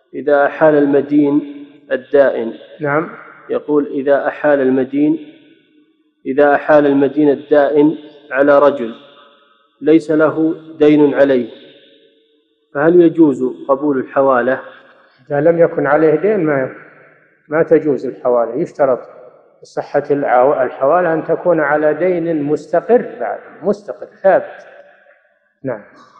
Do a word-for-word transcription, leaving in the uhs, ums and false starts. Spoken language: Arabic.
إذا أحال المدين الدائن. نعم. يقول إذا أحال المدين إذا أحال المدين الدائن على رجل ليس له دين عليه، فهل يجوز قبول الحوالة؟ إذا لم يكن عليه دين ما ما تجوز الحوالة. يشترط صحة الحوالة أن تكون على دين مستقر بعد مستقر ثابت. نعم.